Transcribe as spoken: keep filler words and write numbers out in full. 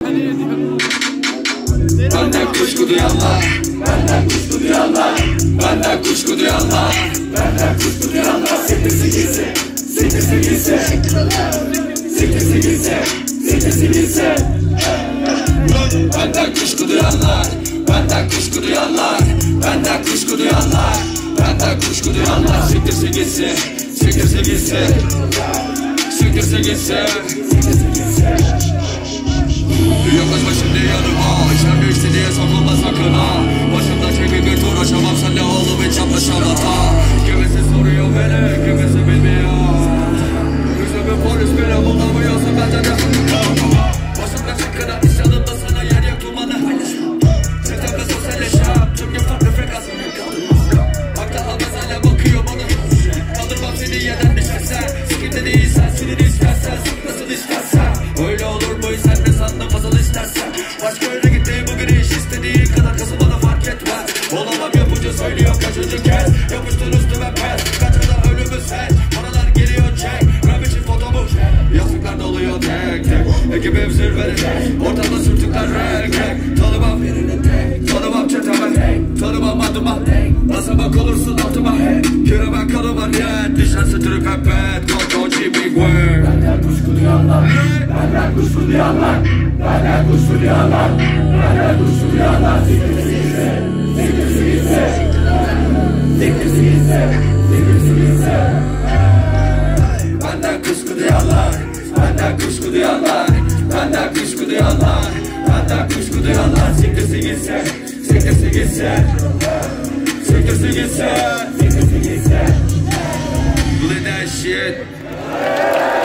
Benden kuşku duyanlar, benden kuşku duyanlar, benden kuşku duyanlar, benden kuşku duyanlar. Siktirsin gitsin, siktirsin gitsin, siktirsin gitsin, siktirsin gitsin. Benden kuşku duyanlar, benden kuşku duyanlar, benden kuşku duyanlar, benden kuşku duyanlar. Siktirsin gitsin, siktirsin gitsin, siktirsin gitsin. Yaklaşma şimdi yanıma, içem geçti diye saklanma sakın ha. Başımda çekip bir tur açamam, sen de oğlum hiç yapma şarlata. Kimisi soruyor beni, kimisi bilmiyor. Yüzümü polis bile bulamıyorsa bence de başımda çıkına iş alınma, sana yer yok dumanı. Sistemde sosyalleşem, tüm gün farklı frekansın. Akta almaz hala bakıyor bana. Kaldırmam seni yerden düşersen. Sikimde değilsen, sinir istersen, sık nasıl istersen. Öyle olur mu sen ne sandın fazla istersen. Başka yere gitti bugün iş, istediğin kadar kızım bana fark etmez. Olamam yapıcı söylüyor kaçıncı kez. Yapıştır üstüme pes, kaçırda ölümü seç. Paralar geliyor çek, rap için fotomu yazıklar doluyor tek tek. Ekibim zirvede, ortada sürtükler renk renk. Tanımam, tanımam çeteme, tanımam adıma. Basamak olursun altıma, kiremem kanıma niyet. Nişansı trip hep et, Koto Jimmy Gwen. Benden kuşku duyanlar, benden kuşku duyanlar, benden kuşku duyanlar, benden kuşku duyanlar. Siktirsin gitsin, siktirsin gitsin, siktirsin gitsin, siktirsin gitsin. Benden kuşku duyanlar, benden kuşku duyanlar, benden kuşku duyanlar, benden kuşku duyanlar. Siktirsin gitsin, siktirsin gitsin, siktirsin gitsin, Siktirsin gitsin. Bleed that shit.